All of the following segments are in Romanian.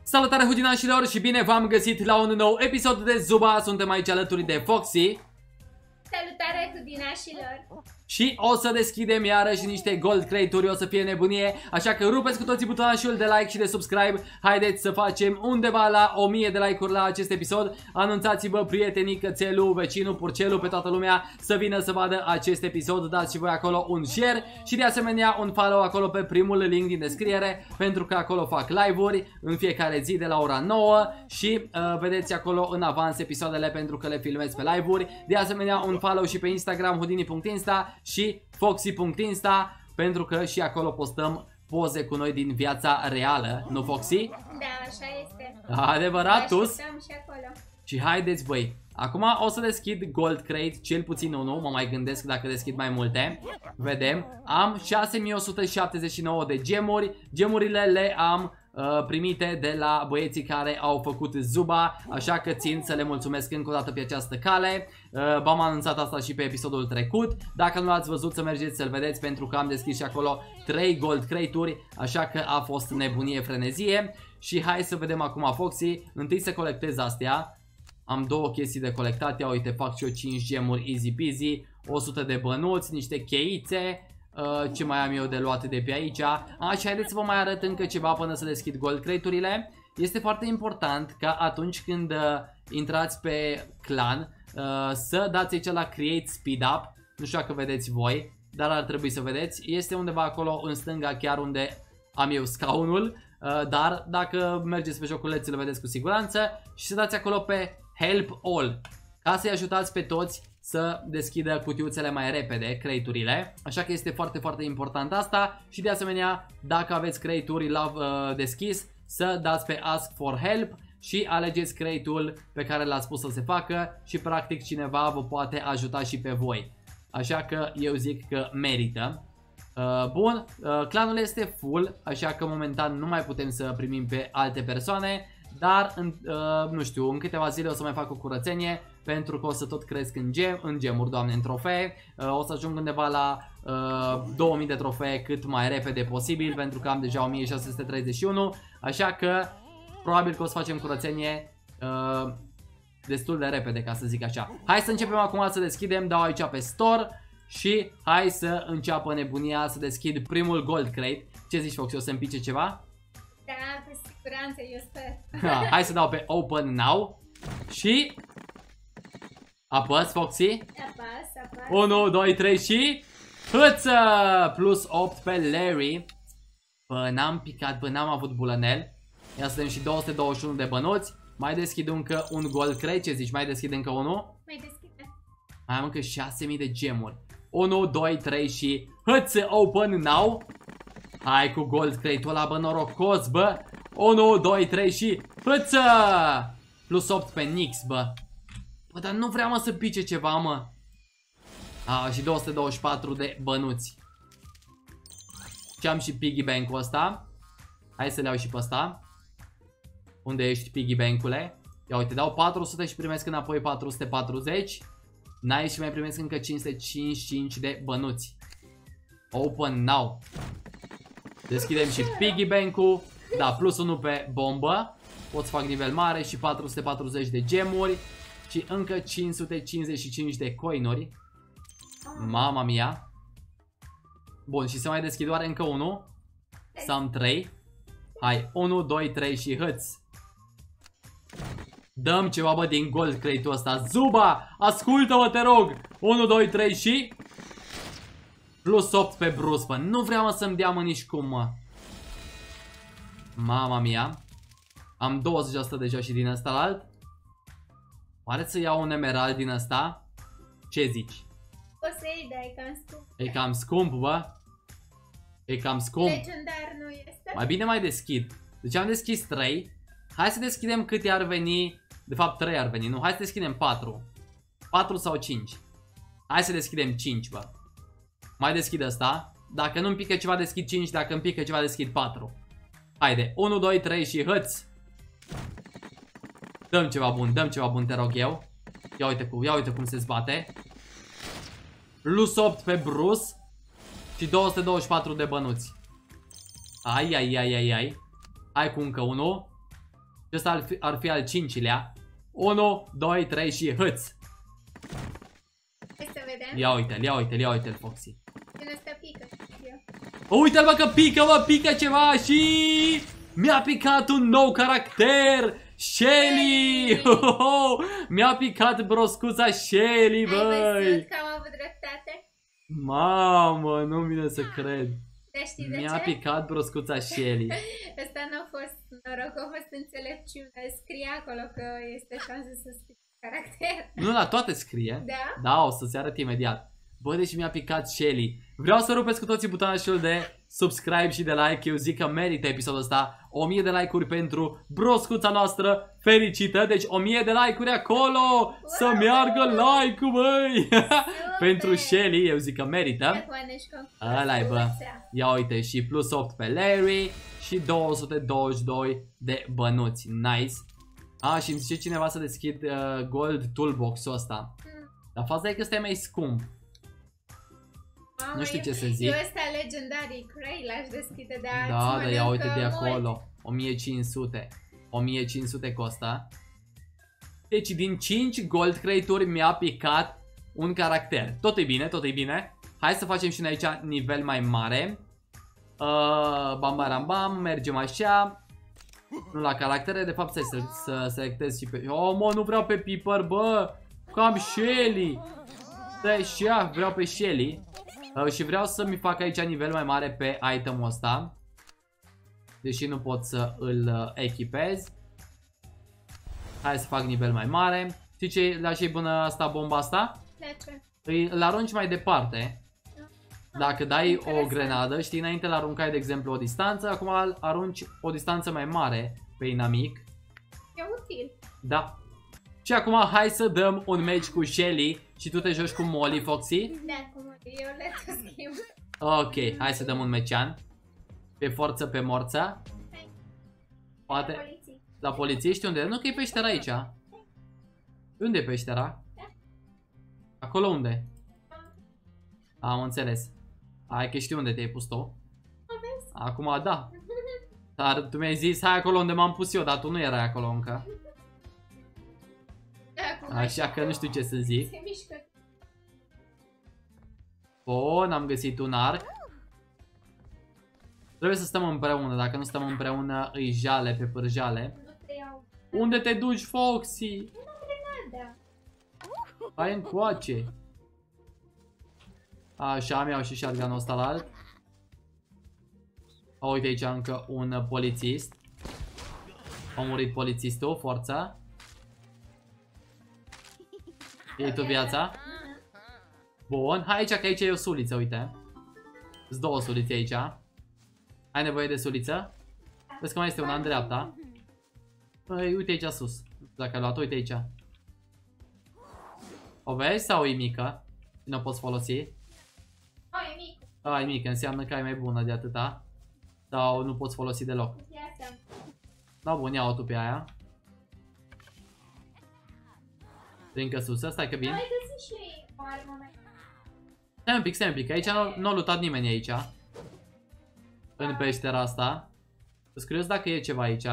Salutare hudinașilor și bine v-am găsit la un nou episod de Zuba. Suntem aici alături de Foxy. Salutare hudinașilor. Și o să deschidem iarăși niște gold crate-uri, o să fie nebunie. Așa că rupeți cu toții butonul de like și de subscribe. Haideți să facem undeva la 1000 de like-uri la acest episod. Anunțați-vă prietenii, cățelul, vecinul, purcelul, pe toată lumea să vină să vadă acest episod. Dați și voi acolo un share și de asemenea un follow acolo pe primul link din descriere, pentru că acolo fac live-uri în fiecare zi de la ora 9 și vedeți acolo în avans episoadele pentru că le filmez pe live-uri. De asemenea un follow și pe Instagram houdini.insta și foxy.insta, pentru că și acolo postăm poze cu noi din viața reală, nu Foxy? Da, așa este. Adevărat, tu? Și acolo. Și haideți băi, acum o să deschid gold crate, cel puțin unul, mă mai gândesc dacă deschid mai multe. Vedem, am 6179 de gemuri, gemurile le am primite de la băieții care au făcut Zuba, așa că țin să le mulțumesc încă o dată pe această cale. V-am anunțat asta și pe episodul trecut. Dacă nu l-ați văzut, să mergeți să-l vedeți, pentru că am deschis și acolo 3 gold crate-uri, așa că a fost nebunie, frenezie. Și hai să vedem acum Foxy. Întâi să colectez astea. Am două chestii de colectat. Ia uite, fac și eu 5 gemuri easy peasy, 100 de bănuți, niște cheițe. Ce mai am eu de luat de pe aici? Și haideți să vă mai arăt încă ceva până să deschid gold crate-urile. Este foarte important ca atunci când intrați pe clan să dați aici la create speed up. Nu știu dacă vedeți voi, dar ar trebui să vedeți. Este undeva acolo în stânga, chiar unde am eu scaunul. Dar dacă mergeți pe joculețe, le vedeți cu siguranță. Și să dați acolo pe help all, ca să-i ajutați pe toți să deschidă cutiuțele mai repede, crate-urile. Așa că este foarte, foarte important asta. Și de asemenea, dacă aveți crate-uri la deschis, să dați pe ask for help și alegeți crate-ul pe care l-ați spus să se facă și practic cineva vă poate ajuta și pe voi. Așa că eu zic că merită. Bun, clanul este full, așa că momentan nu mai putem să primim pe alte persoane. Dar, nu știu, în câteva zile o să mai fac o curățenie, pentru că o să tot cresc în gemuri, doamne, în trofee. O să ajung undeva la 2000 de trofee cât mai repede posibil, pentru că am deja 1631. Așa că probabil că o să facem curățenie destul de repede, ca să zic așa. Hai să începem acum să deschidem, dau aici pe store și hai să înceapă nebunia, să deschid primul gold crate. Ce zici, Foxy, o să-mi pice ceva? Da, cu siguranță, eu sper. Hai să dau pe open now și apăs, Foxy. Apăs. 1, 2, 3 și hâță! Plus 8 pe Larry. Bă, n-am picat, bă, n-am avut bulănel. Ia să vedem și 221 de bănuți. Mai deschid încă un gold crate. Ce zici, mai deschid încă unul? Mai deschide. Mai am încă 6000 de gemuri. 1, 2, 3 și hâță, open now. Hai cu gold crate-ul ăla, bă, norocos, bă. 1, 2, 3 și hâță! Plus 8 pe Nix, bă. Bă, dar nu vreau, mă, să pice ceva, mă. Și 224 de bănuți. Și am și piggy bank-ul ăsta. Hai să le iau și pe ăsta. Unde ești, piggy bank-ule? Ia uite, dau 400 și primesc înapoi 440. Nice, și mai primesc încă 555 de bănuți. Open now. Deschidem și piggy bank-ul. Da, plus 1 pe bombă. Pot să fac nivel mare și 440 de gemuri. Și încă 555 de coinuri. Mama mia. Bun, și se mai deschid doar încă unul. Să am 3. Hai, 1, 2, 3 și hâț. Dăm ceva, bă, din gold crate-ul ăsta. Zuba, ascultă-mă, te rog. 1, 2, 3 și plus 8 pe Bruce, bă. Nu vreau, mă, să-mi dea, mă, nici cum, mă. Mama mia. Am 20% deja și din ăsta la alt. Oare să iau un emerald din ăsta? Ce zici? O să iei, dar e cam scump. E cam scump, bă. E cam scump. Legendar nu este. Mai bine mai deschid. Deci am deschis 3. Hai să deschidem câte ar veni. De fapt 3 ar veni, nu? Hai să deschidem 4. 4 sau 5. Hai să deschidem 5, bă. Mai deschid ăsta. Dacă nu-mi pică ceva, deschid 5. Dacă îmi pică ceva, deschid 4. Haide, 1, 2, 3 și hâț. Dăm ceva bun, te rog eu. Ia uite cum se zbate. Plus 8 pe Bruce. Și 224 de bănuți. Ai. Hai cu încă unul. Și ăsta ar fi al 5-lea. 1, 2, 3 și hâț. Hai să vedem. Ia uite-l, Foxy. Din ăsta pică. Uite-l, bă, că pică ceva și... Mi-a picat un nou caracter! Shelly! Mi-a picat broscuța Shelly, băi! Ai văzut că am avut dreptate? Mamă, nu vine să cred. Dar știi de ce? Mi-a picat broscuța Shelly. Ăsta nu a fost noroc, a fost înțelepciune. Scrie acolo că este șansă să scrie caracter. Nu, la toate scrie. Da? Da, o să-ți arăt imediat. Bă, deci mi-a picat Shelly. Vreau să rupeți cu toții butonul de subscribe și de like. Eu zic că merită episodul ăsta. 1000 de like-uri pentru broscuța noastră fericită. Deci 1000 de like-uri acolo. Să meargă like-ul, băi. Pentru Shelly, eu zic că merită. Ăla-i, bă. Ia uite, și plus 8 pe Larry. Și 222 de bănuți. Nice. A, și îmi zice cineva să deschid Gold Toolbox-ul ăsta. Dar faza e că ăsta e mai scump. Mamă, nu știu ce să zic. Eu ăsta legendary Cray l-aș deschide, dar da, ia uite de mult. acolo. 1500. 1500 costă. Deci din 5 Gold Crate-uri mi-a picat un caracter. Tot e bine, tot e bine. Hai să facem și noi aici nivel mai mare. Bam, bam, bam, mergem așa. Nu la caractere, de fapt să selectez și pe... Oh, mă, nu vreau pe Piper, bă. Cam Shelly. Stai și ea, vreau pe Shelly. Și vreau să-mi fac aici nivel mai mare pe itemul ăsta. Deși nu pot să îl echipez. Hai să fac nivel mai mare. Știi ce le-aș iei până asta, bomba asta? De ce? Îl arunci mai departe. Dacă dai o grenadă, știi, înainte l-aruncai de exemplu o distanță. Acum arunci o distanță mai mare pe inamic. E util. Da. Și acum hai să dăm un match cu Shelly. Și tu te joci cu Molly, Foxy? Da, cu Molly, eu le schimb. Ok, hai să dăm un mecian. Pe forță, pe morță. Poate la polițiști unde? Nu, că e peștera aici. Unde e peștera? Acolo unde? Am înțeles. Hai că știu unde te-ai pus tu. Acum da. Dar tu mi-ai zis hai acolo unde m-am pus eu, dar tu nu erai acolo încă. Așa că nu știu ce să zic. Bun, am găsit un arc. Trebuie să stăm împreună, dacă nu stăm împreună îi jale pe pârjale. Unde te duci, Foxy? Hai încoace. Așa, mi-au și shotgun-ul ăsta la alt. Uite aici încă un polițist. A murit polițistul, forța. Iei tu viața? Bun, hai aici că aici e o suliță, uite. Sunt două sulițe aici. Ai nevoie de suliță? Vezi că mai este una în dreapta. Păi, uite aici sus. Dacă ai luat-o, uite aici. O vezi sau e mică? Nu o poți folosi? E mică. E mică, înseamnă că ai mai bună de atâta. Sau nu poți folosi deloc. Da, bun, ia-o tu pe aia. Trincă sus, stai că vin. Ai găsit și o armă mai. Stai un pic, aici nu a lutat nimeni aici. În peștera asta. Îți curios dacă e ceva aici.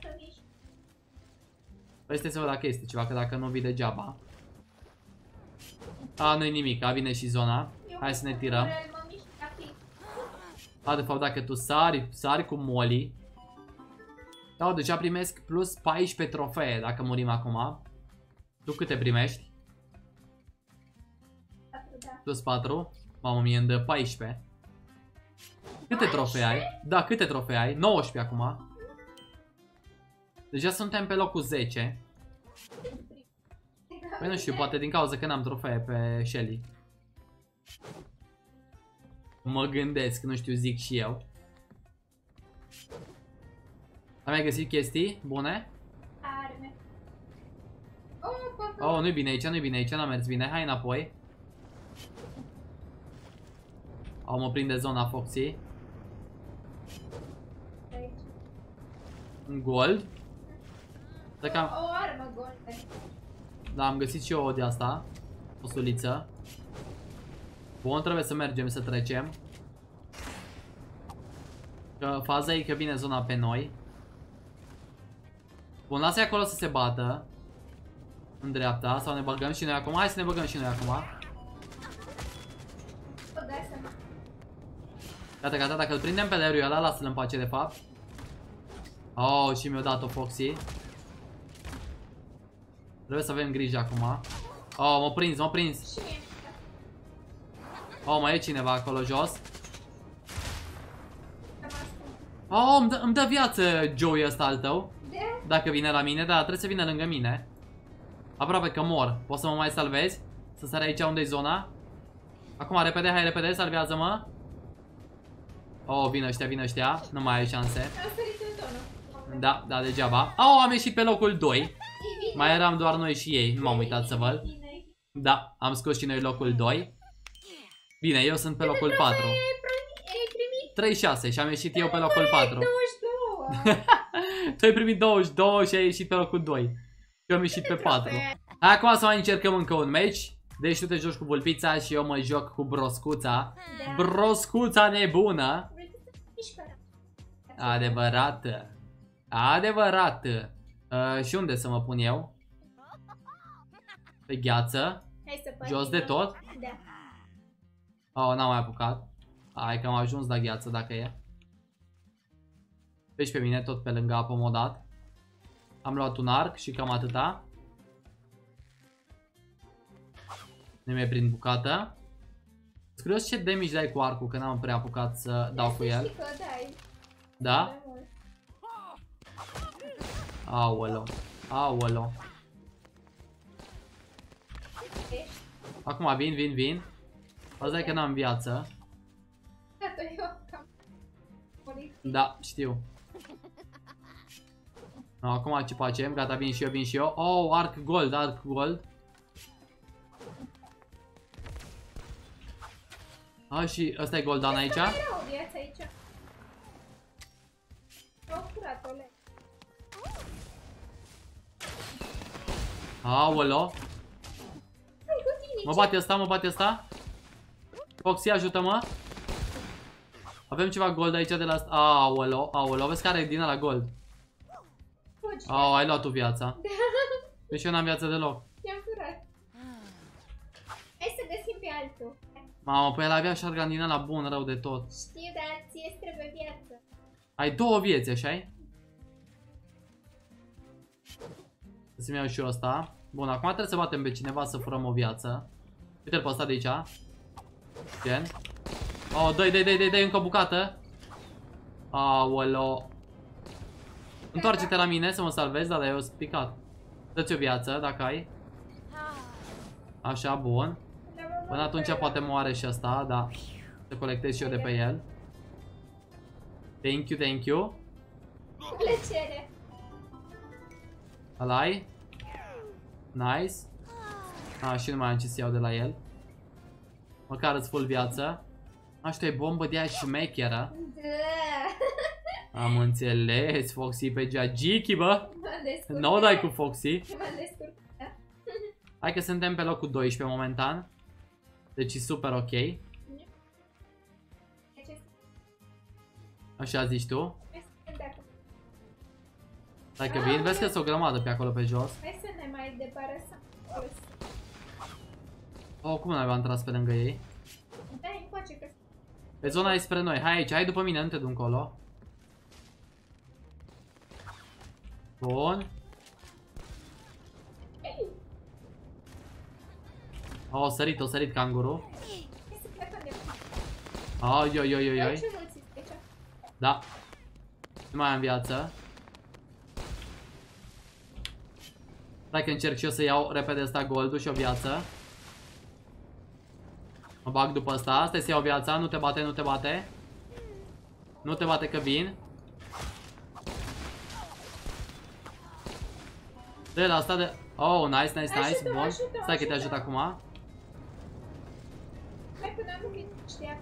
Păi stai să văd dacă este ceva, că dacă nu vii degeaba. Nu-i nimic, vine și zona. Hai să ne tirăm. De fapt dacă tu sari cu Molly. Da, deja primesc plus 14 trofee dacă murim acum. Tu câte primești? 4, da. Plus 4. Mamă, mie îmi dă 14. Câte trofee ai? Da, câte trofee ai? 19 acum. Deja suntem pe locul 10. Păi nu știu, poate din cauza că n-am trofee pe Shelly. Mă gândesc, nu știu, zic și eu. Ai mai găsit chestii bune? Arme. Oh, nu-i bine aici, nu-i bine aici, n-a mers bine. Hai înapoi. Mă prinde zona Foxy. Un gold. O armă gold. Da, am găsit și eu o de asta. O suliță. Bun, trebuie să mergem să trecem. Că faza e că vine zona pe noi. Bun, lasă-i acolo să se bată. În dreapta, sau ne băgăm și noi acum? Hai să ne băgăm și noi acum. Gata, gata, dacă îl prindem pe Larry ăla, lasă-l în pace de fapt. Oh, și mi-a dat-o Foxy. Trebuie să avem grijă acum. Oh, m-a prins, m-a prins. Oh, mai e cineva acolo jos. Oh, îmi dă viață Joey ăsta al tău. Dacă vine la mine, da, trebuie să vină lângă mine. Aproape că mor. Poți să mă mai salvezi? Să sar aici unde e zona? Acum, repede, hai repede, salvează-mă. Oh, vin ăștia, nu mai ai șanse. Da, da, degeaba. Oh, am ieșit pe locul 2. Mai eram doar noi și ei, nu m-am uitat să văd. Da, am scos și noi locul 2. Bine, eu sunt pe locul 4. 36 și am ieșit eu pe locul 4. Tu ai primit 22 și ai ieșit pe locul 2. Eu am ieșit pe 4. Acum să mai încercăm încă un match. Deci tu te joci cu Vulpița și eu mă joc cu Broscuța. Broscuța nebună. Adevărat. Adevărat. Și unde să mă pun eu? Pe gheață. Jos de tot? Da. Oh, n-am mai apucat. Hai că am ajuns la gheață dacă e. Deci pe mine tot pe lângă apă m-o dat. Am luat un arc și cam atâta. Nu mi-e prin bucată. Curios ce damage dai cu arcul, că n-am prea apucat să dau cu el. Da? Aoleu. Aoleu. Acum vin. Asta e că n-am viață. Da, știu. Acum ce facem? Gata, vin și eu. Oh, arc gold. Ah, și ăsta e goldan aici? Aoleo. Mă bate ăsta. Foxy, ajută-mă. Avem ceva gold aici de la asta. Aoleo, vezi care e din ăla gold. Ai luat tu viața. Deci eu n-am viață deloc. I-am furat. Hai să găsim pe altul. Mamă, păi el avea shotgun din ăla bun, rău de tot. Știu, dar ție-ți trebuie viață. Ai 2 vieți, așa-i? Să-mi iau și eu ăsta. Bun, acum trebuie să batem pe cineva să furăm o viață. Uite-l pe ăsta de aici. Gen. Oh, dă-i încă o bucată. Aoleo. Întoarce-te la mine să mă salvezi, dar eu sunt picat. Dă-ți o viață, dacă ai. Așa, bun. Până atunci poate moare și ăsta, da. Să colectez și eu de pe el. Thank you. Plăcere. Ăla-i. Nice. Și nu mai am ce să iau de la el. Măcar îți full viață. Asta e bombă de aia șmecheră. Da. Am înțeles, Foxy pe Jajiki, bă. Nu o dai cu Foxy. Hai că suntem pe locul 12 momentan. Deci e super ok. Așa zici tu? Hai că vin, vezi că sunt o grămadă pe acolo pe jos. Hai să ne mai debarasăm. Oh, cum n-aveam tras pe lângă ei? Da, încoace că... Pe zona e spre noi, hai aici, hai după mine, nu te du încolo. Bun. Oh, o sărit canguru. Oi. Da. Nu mai am viață. Hai că încerc și eu să iau repede ăsta goldul și o viață. Mă bag după ăsta, stai să iau viața, nu te bate. Nu te bate că vin. De la asta de... Oh, nice, bun. Stai că te ajut acum. Hai până nu vin, știa.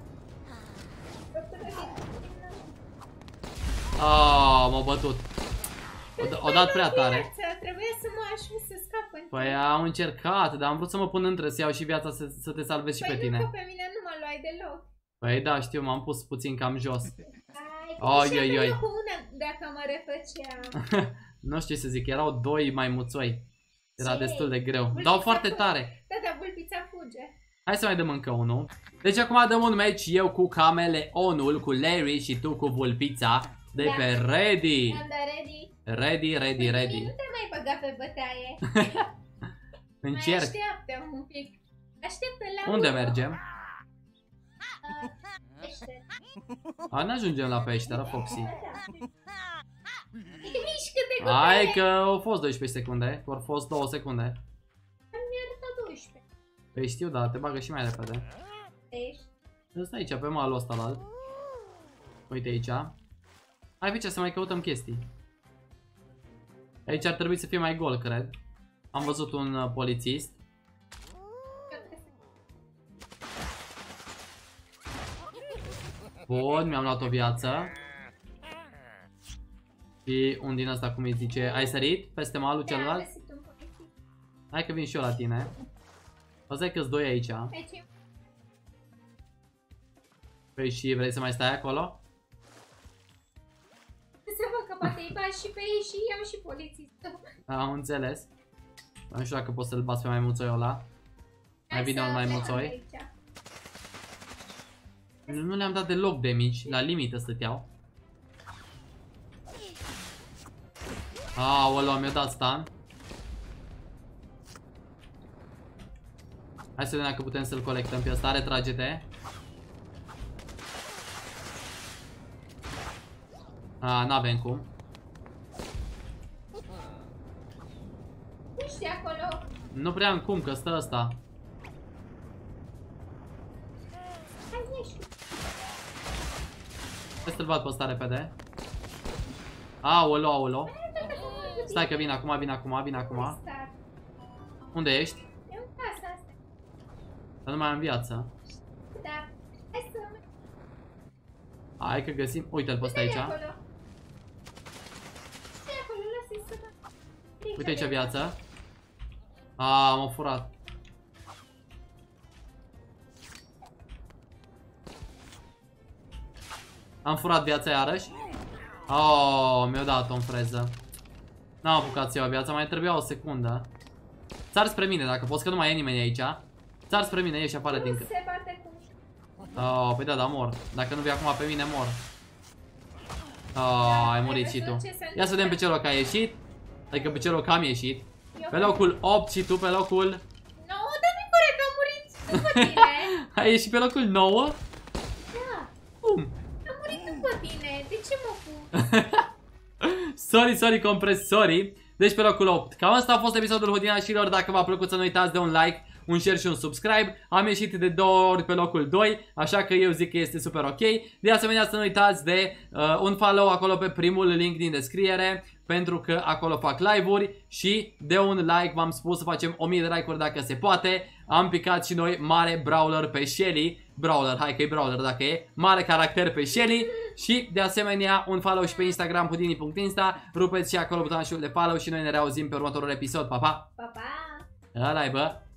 M-a bătut. O dat prea tare. Trebuia să mă ajut să scap în timp. Păi am încercat, dar am vrut să mă pun între să iau și viața să te salvezi și pe tine. Păi nu, că pe mine nu mă luai deloc. Păi da, știu, m-am pus puțin cam jos. Oi. Dacă mă refăceam. Nu știu ce să zic, erau doi maimuțoi. Era Ce? destul de greu. Vulpița Dau foarte fuge. tare. Da, dar vulpița fuge. Hai să mai dăm încă unul. Deci acum dăm un match eu cu Cameleonul, cu Larry și tu cu Vulpița. De Da. pe Ready. Am dat ready. Ready, ready, Bine, ready. nu te mai băga pe bătaie. Mai Încerc. așteaptă un pic. Așteaptă la Unde urmă. mergem? Pește. A, ne ajungem la peșteră, Foxy. Mișcă de cu Hai tine. că au fost 12 secunde, au fost 2 secunde. Mi-a arătat 12. Păi știu, da, te bagă și mai repede. Ești. Ăsta aici, pe malul ăsta la alt. Uite aici. Hai pe ce să mai căutăm chestii. Aici ar trebui să fie mai gol, cred. Am văzut un polițist. Bun, mi-am luat o viață. Și un din ăsta, cum îi zice, ai sărit peste malul Da, am celălalt? găsit un polițist. Hai că vin și eu la tine. O să că-s doi aici. Aici e. Păi și vrei să mai stai acolo? Să văd că poate îi bagi și pe ei și iau și polițistul. Am înțeles. Nu știu dacă poți să-l bați pe maimuțoiul ăla. Mai vine un maimuțoi. Nu le-am dat deloc de mici, la limită stăteau. Aoleu, mi-a dat stun. Hai să vedem dacă putem să-l colectăm pe ăsta, retrage-te. N-avem cum. Nu știu acolo. Nu prea am cum, că stă ăsta. Hai, ieși. Hai să-l bat pe ăsta repede. Aoleu, aoleu. Stai că vin acum, vin acum, vin acum. Star. Unde ești? E în casa asta. Dar nu mai am viață. Da. Hai să rămâi. Hai că găsim. Uite-l pe ăsta aici. Stai acolo. Stai acolo, lasă-i să mă. Uite aici viață. M-a furat. Am furat viața iarăși. Mi-a dat-o în freză. N-am apucat să iau viața, mai trebuia o secundă. Țar spre mine, dacă poți, că nu mai e nimeni aici. Țar spre mine, ieși afară din... Nu se bate cu... Păi da, mor. Dacă nu vii acum pe mine, mor. Ai murit și tu. Ia să vedem pe ce loc ai ieșit. Adică pe ce loc am ieșit. Pe locul 8 și tu pe locul... Nu, dar nu-i corect, am murit după tine. Ai ieșit pe locul 9? Da, Cum? am murit după tine. De ce mă pun? Sorry, compresori. Deci pe locul 8. Cam asta a fost episodul Hodinașilor. Dacă v-a plăcut, să nu uitați de un like, un share și un subscribe. Am ieșit de 2 ori pe locul 2, așa că eu zic că este super ok. De asemenea, să nu uitați de un follow acolo pe primul link din descriere, pentru că acolo fac live-uri. Și de un like, v-am spus să facem 1000 de like-uri dacă se poate. Am picat și noi mare brawler pe Shelly. Brawler, hai că e brawler dacă e. Mare caracter pe Shelly. Și de asemenea un follow și pe Instagram, Houdini.insta. Rupeți și acolo butonul de follow și noi ne reauzim pe următorul episod. Pa, pa! Pa, pa! Ăla-i, bă!